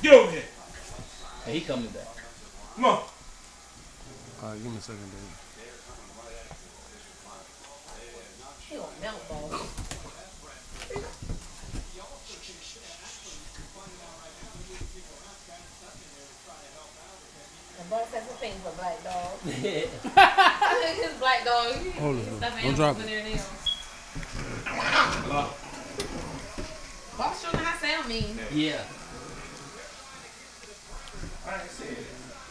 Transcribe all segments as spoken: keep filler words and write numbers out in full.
Get over here. Hey, he coming back. Come on. Alright, give me a second, baby. He gonna melt, boss. The boss has a thing for black dog. His black dog. Hold it. Don't drop it. Boss showing how sound mean. Yeah. I ain't see it.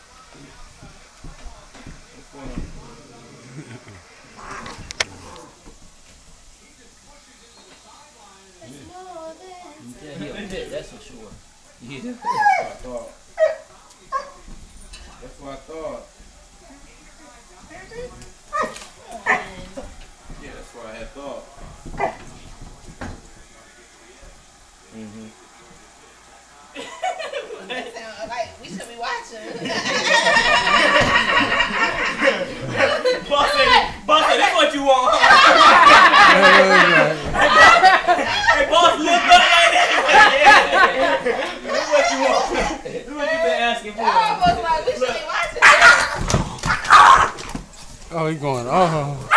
What's going on? Yeah, he a pit, that's for sure. Yeah. That's what I thought. That's what I thought. Yeah, that's what I had thought. Mm-hmm. That sound like we should be watching. Boss said, boss said, that's what you want. Hey, boss, look up like that. That's what you want. That's what you been asking for. I was like, we should be watching. Oh, he going. Oh.